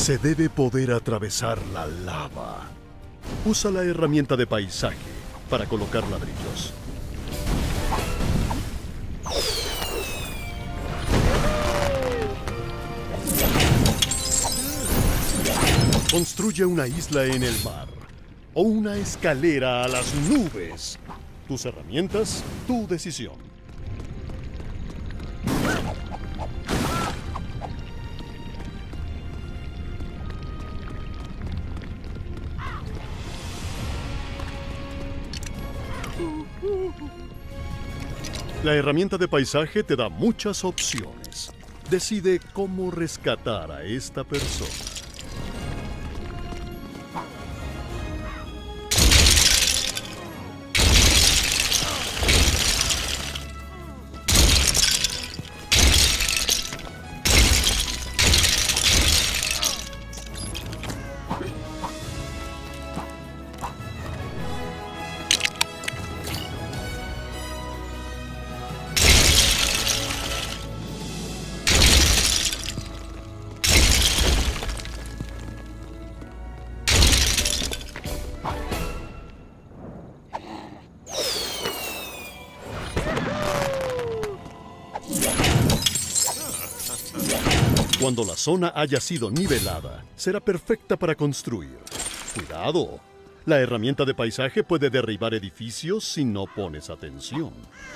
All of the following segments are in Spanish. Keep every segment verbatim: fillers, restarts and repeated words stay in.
Se debe poder atravesar la lava. Usa la herramienta de paisaje para colocar ladrillos. Construye una isla en el mar o una escalera a las nubes. Tus herramientas, tu decisión. La herramienta de paisaje te da muchas opciones. Decide cómo rescatar a esta persona. Cuando la zona haya sido nivelada, será perfecta para construir. ¡Cuidado! La herramienta de paisaje puede derribar edificios si no pones atención.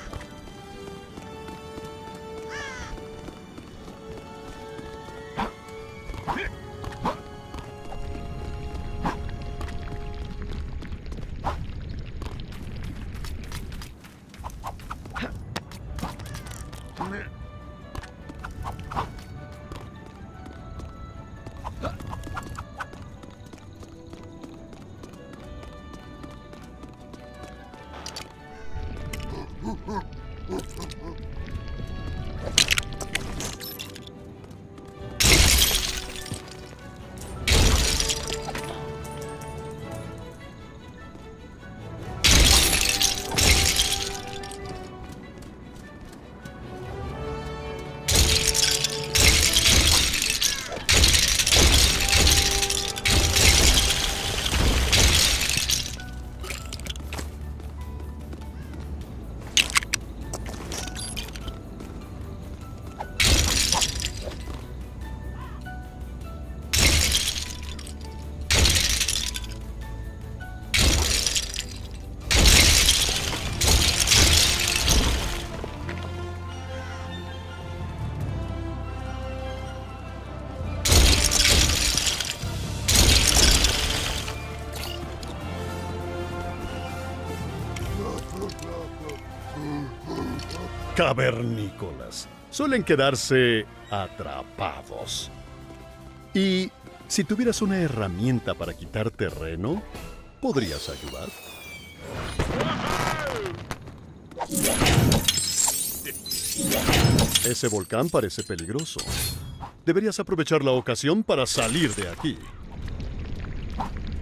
Cavernícolas suelen quedarse atrapados. Y si tuvieras una herramienta para quitar terreno, ¿podrías ayudar? Ese volcán parece peligroso. Deberías aprovechar la ocasión para salir de aquí.